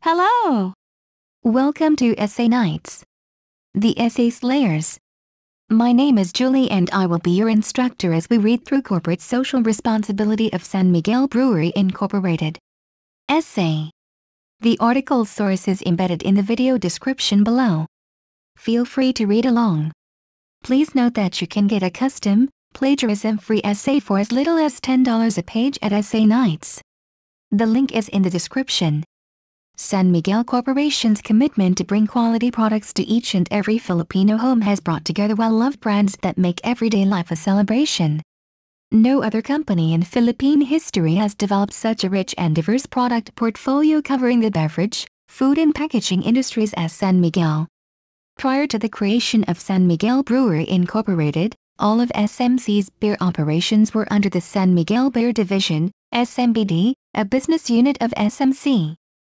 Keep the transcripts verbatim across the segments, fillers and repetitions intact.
Hello! Welcome to Essay Nights, the Essay Slayers. My name is Julie and I will be your instructor as we read through Corporate Social Responsibility of San Miguel Brewery Incorporated. Essay. The article source is embedded in the video description below. Feel free to read along. Please note that you can get a custom, plagiarism-free essay for as little as ten dollars a page at Essay Nights. The link is in the description. San Miguel Corporation's commitment to bring quality products to each and every Filipino home has brought together well-loved brands that make everyday life a celebration. No other company in Philippine history has developed such a rich and diverse product portfolio covering the beverage, food and packaging industries as San Miguel. Prior to the creation of San Miguel Brewery Incorporated, all of S M C's beer operations were under the San Miguel Beer Division, S M B D, a business unit of S M C.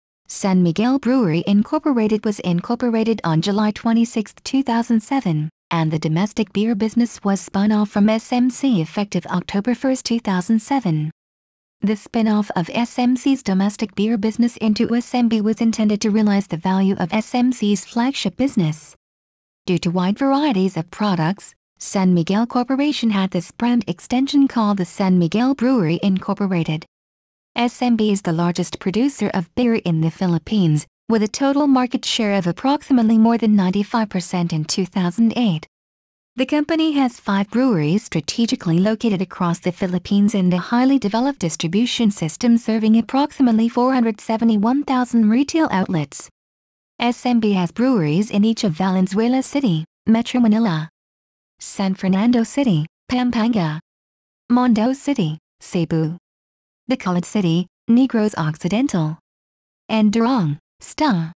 San Miguel Brewery Incorporated was incorporated on July twenty-sixth two thousand seven, and the domestic beer business was spun off from S M C effective October first two thousand seven. The spin-off of S M C's domestic beer business into S M B was intended to realize the value of S M C's flagship business. Due to wide varieties of products, San Miguel Corporation had this brand extension called the San Miguel Brewery Incorporated. S M B is the largest producer of beer in the Philippines, with a total market share of approximately more than ninety-five percent in two thousand eight. The company has five breweries strategically located across the Philippines and a highly developed distribution system serving approximately four hundred seventy-one thousand retail outlets. S M B has breweries in each of Valenzuela City, Metro Manila, San Fernando City, Pampanga, Mondo City, Cebu, Bacolod City, Negros Occidental, and Durong, Sta.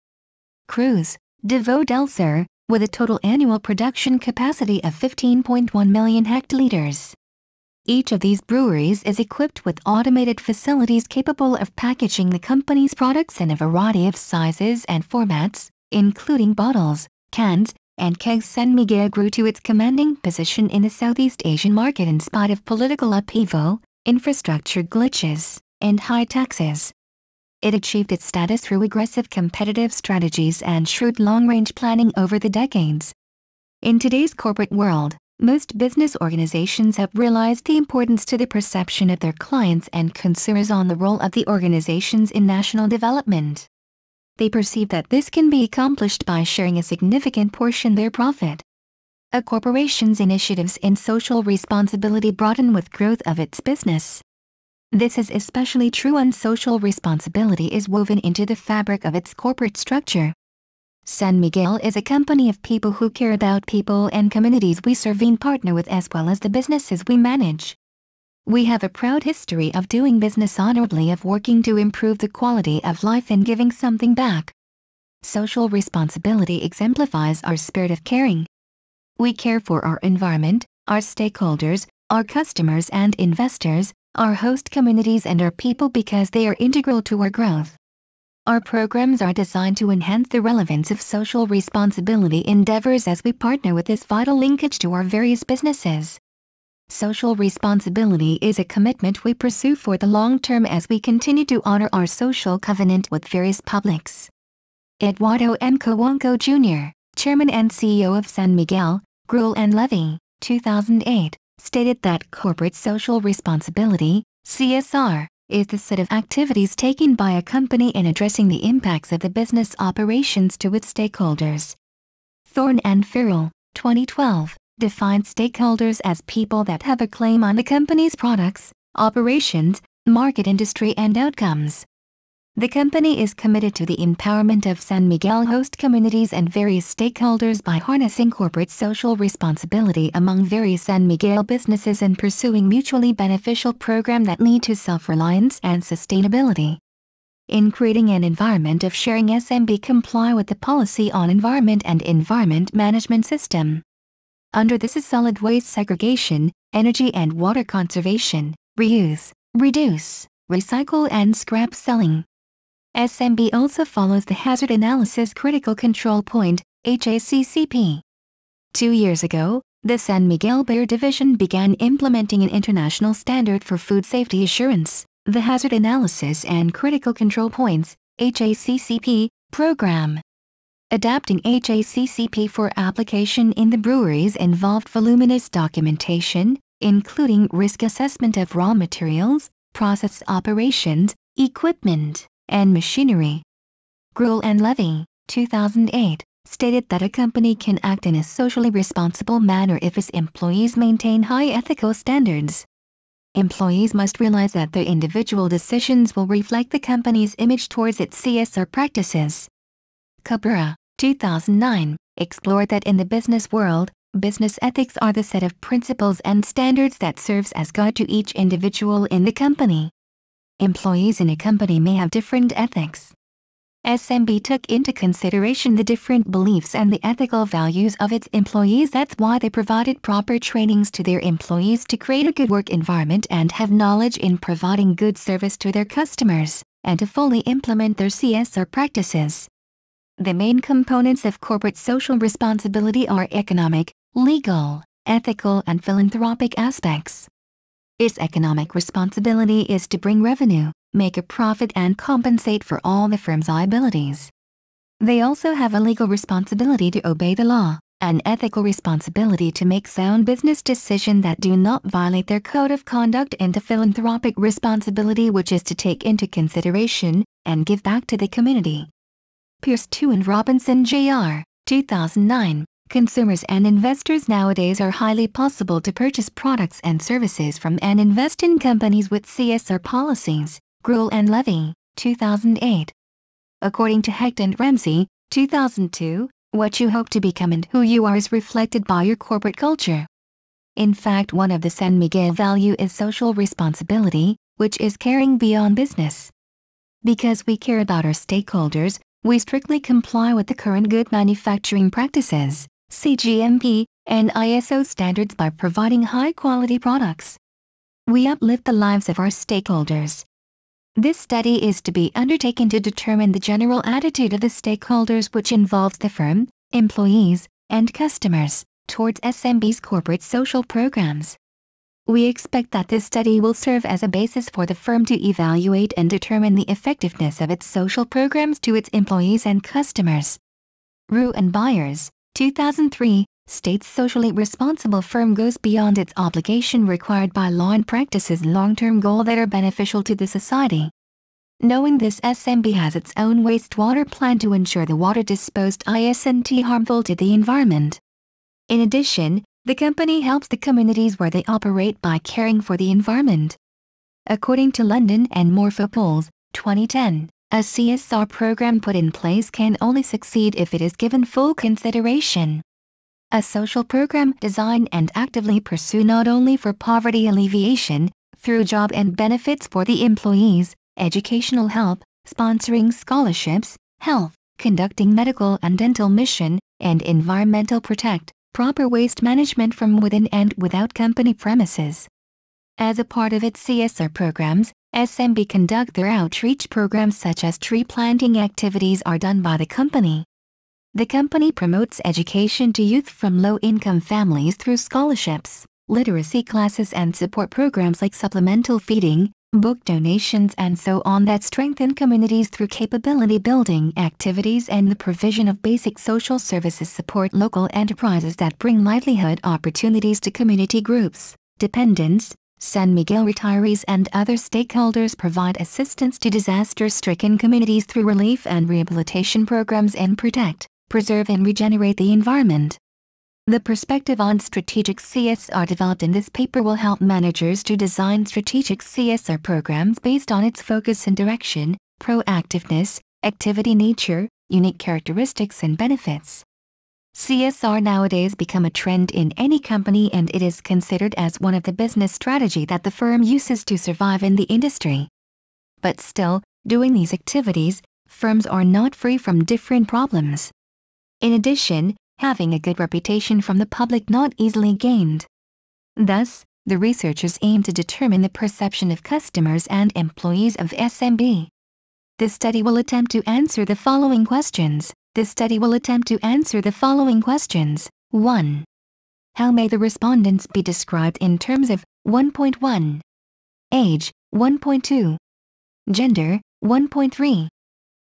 Cruz, Davao del Sur, with a total annual production capacity of fifteen point one million hectoliters. Each of these breweries is equipped with automated facilities capable of packaging the company's products in a variety of sizes and formats, including bottles, cans, and kegs. San Miguel grew to its commanding position in the Southeast Asian market in spite of political upheaval, infrastructure glitches, and high taxes. It achieved its status through aggressive competitive strategies and shrewd long-range planning over the decades. In today's corporate world, most business organizations have realized the importance to the perception of their clients and consumers on the role of the organizations in national development. They perceive that this can be accomplished by sharing a significant portion of their profit. A corporation's initiatives in social responsibility broaden with growth of its business. This is especially true when social responsibility is woven into the fabric of its corporate structure. San Miguel is a company of people who care about people and communities we serve and partner with as well as the businesses we manage. We have a proud history of doing business honorably, of working to improve the quality of life and giving something back. Social responsibility exemplifies our spirit of caring. We care for our environment, our stakeholders, our customers and investors, our host communities and our people because they are integral to our growth. Our programs are designed to enhance the relevance of social responsibility endeavors as we partner with this vital linkage to our various businesses. Social responsibility is a commitment we pursue for the long term as we continue to honor our social covenant with various publics. Eduardo M. Cojuangco Junior, Chairman and C E O of San Miguel, Gruel and Levy, two thousand eight, stated that corporate social responsibility, C S R, is the set of activities taken by a company in addressing the impacts of the business operations to its stakeholders. Thorne and Farrell, twenty twelve, defined stakeholders as people that have a claim on the company's products, operations, market industry and outcomes. The company is committed to the empowerment of San Miguel host communities and various stakeholders by harnessing corporate social responsibility among various San Miguel businesses and pursuing mutually beneficial programs that lead to self-reliance and sustainability. In creating an environment of sharing, S M B comply with the Policy on Environment and Environment Management System. Under this is solid waste segregation, energy and water conservation, reuse, reduce, recycle and scrap selling. S M B also follows the Hazard Analysis Critical Control Point, H A C C P. Two years ago, the San Miguel Beer Division began implementing an international standard for food safety assurance, the Hazard Analysis and Critical Control Points, H A C C P, program. Adapting H A C C P for application in the breweries involved voluminous documentation, including risk assessment of raw materials, process operations, equipment, and machinery. Gruel and Levy, two thousand eight, stated that a company can act in a socially responsible manner if its employees maintain high ethical standards. Employees must realize that their individual decisions will reflect the company's image towards its C S R practices. Cabrera, two thousand nine, explored that in the business world, business ethics are the set of principles and standards that serves as guide to each individual in the company. Employees in a company may have different ethics. S M B took into consideration the different beliefs and the ethical values of its employees. That's why they provided proper trainings to their employees to create a good work environment and have knowledge in providing good service to their customers, and to fully implement their C S R practices. The main components of corporate social responsibility are economic, legal, ethical, and philanthropic aspects. Its economic responsibility is to bring revenue, make a profit, and compensate for all the firm's liabilities. They also have a legal responsibility to obey the law, an ethical responsibility to make sound business decisions that do not violate their code of conduct, and a philanthropic responsibility, which is to take into consideration and give back to the community. Pierce two and Robinson J R, two thousand nine, consumers and investors nowadays are highly possible to purchase products and services from and invest in companies with C S R policies. Gruel and Levy, two thousand eight. According to Hecht and Ramsey, two thousand two, what you hope to become and who you are is reflected by your corporate culture. In fact, one of the San Miguel value is social responsibility, which is caring beyond business. Because we care about our stakeholders, we strictly comply with the current good manufacturing practices, C G M P, and I S O standards by providing high-quality products. We uplift the lives of our stakeholders. This study is to be undertaken to determine the general attitude of the stakeholders, which involves the firm, employees, and customers, towards S M B's corporate social programs. We expect that this study will serve as a basis for the firm to evaluate and determine the effectiveness of its social programs to its employees and customers. Roux and Byers, two thousand three, states socially responsible firm goes beyond its obligation required by law and practices long-term goals that are beneficial to the society. Knowing this, S M B has its own wastewater plant to ensure the water disposed isn't harmful to the environment. In addition, the company helps the communities where they operate by caring for the environment. According to London and Morphopolls, twenty ten, a C S R program put in place can only succeed if it is given full consideration. A social program designed and actively pursued not only for poverty alleviation, through job and benefits for the employees, educational help, sponsoring scholarships, health, conducting medical and dental mission, and environmental protect, proper waste management from within and without company premises. As a part of its C S R programs, S M B conduct their outreach programs such as tree planting activities are done by the company. The company promotes education to youth from low-income families through scholarships, literacy classes, and support programs like supplemental feeding, book donations, and so on that strengthen communities through capability building activities and the provision of basic social services. Support local enterprises that bring livelihood opportunities to community groups, dependents, San Miguel retirees, and other stakeholders. Provide assistance to disaster-stricken communities through relief and rehabilitation programs and protect, preserve, and regenerate the environment. The perspective on strategic C S R developed in this paper will help managers to design strategic C S R programs based on its focus and direction, proactiveness, activity nature, unique characteristics, and benefits. C S R nowadays become a trend in any company, and it is considered as one of the business strategy that the firm uses to survive in the industry. But still, doing these activities, firms are not free from different problems. In addition, having a good reputation from the public not easily gained. Thus, the researchers aim to determine the perception of customers and employees of S M B. This study will attempt to answer the following questions. This study will attempt to answer the following questions. one. How may the respondents be described in terms of one point one, age one point two, gender one point three,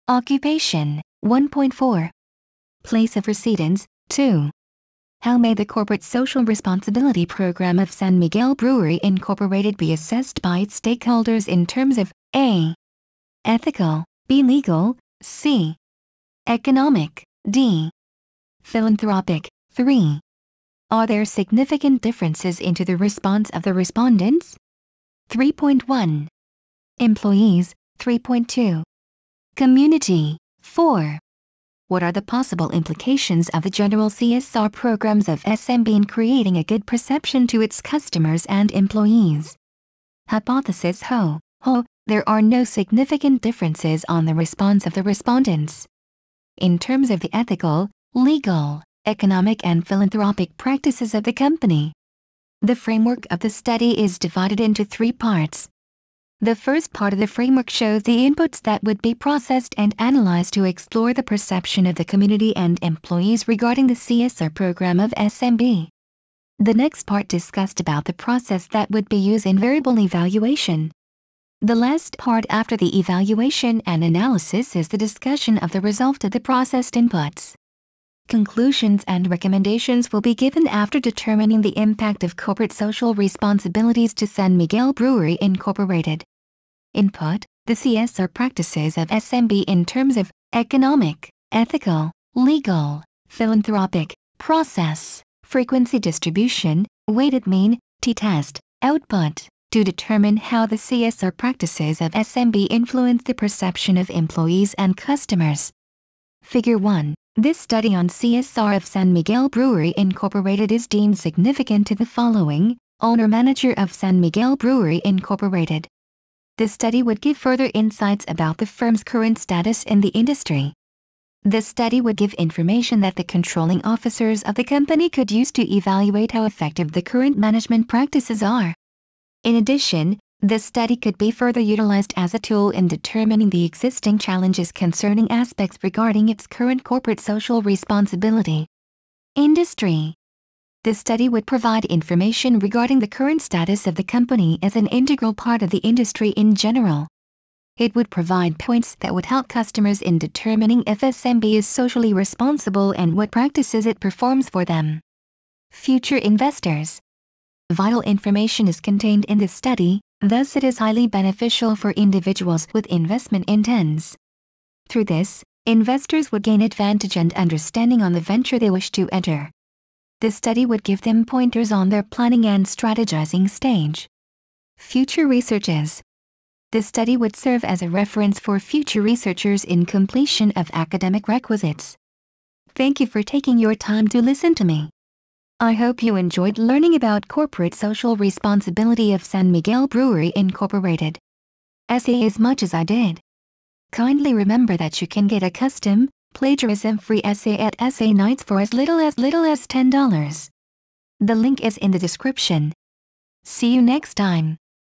Occupation, one point four. Place of residence, two. How may the corporate social responsibility program of San Miguel Brewery Incorporated be assessed by its stakeholders in terms of A. Ethical, B. Legal, C. Economic, D. Philanthropic, three. Are there significant differences into the response of the respondents? three point one. Employees, three point two. Community, four. What are the possible implications of the general C S R programs of S M B in creating a good perception to its customers and employees? Hypothesis Ho, Ho, there are no significant differences on the response of the respondents. In terms of the ethical, legal, economic and philanthropic practices of the company. The framework of the study is divided into three parts. The first part of the framework shows the inputs that would be processed and analyzed to explore the perception of the community and employees regarding the C S R program of S M B. The next part discussed about the process that would be used in variable evaluation. The last part after the evaluation and analysis is the discussion of the result of the processed inputs. Conclusions and recommendations will be given after determining the impact of corporate social responsibilities to San Miguel Brewery Incorporated. Input: the C S R practices of S M B in terms of economic, ethical, legal, philanthropic, process, frequency distribution, weighted mean, t-test, output, to determine how the C S R practices of S M B influence the perception of employees and customers. Figure one. This study on C S R of San Miguel Brewery Incorporated is deemed significant to the following: owner-manager of San Miguel Brewery Incorporated. The study would give further insights about the firm's current status in the industry. The study would give information that the controlling officers of the company could use to evaluate how effective the current management practices are. In addition, the study could be further utilized as a tool in determining the existing challenges concerning aspects regarding its current corporate social responsibility. Industry. The study would provide information regarding the current status of the company as an integral part of the industry in general. It would provide points that would help customers in determining if S M B is socially responsible and what practices it performs for them. Future investors. Vital information is contained in this study, thus it is highly beneficial for individuals with investment intents. Through this, investors would gain advantage and understanding on the venture they wish to enter. The study would give them pointers on their planning and strategizing stage. Future researches. The study would serve as a reference for future researchers in completion of academic requisites. Thank you for taking your time to listen to me. I hope you enjoyed learning about corporate social responsibility of San Miguel Brewery Incorporated. Essay as much as I did. Kindly remember that you can get a custom, plagiarism-free essay at Essay Nights for as little as little as ten dollars. The link is in the description. See you next time.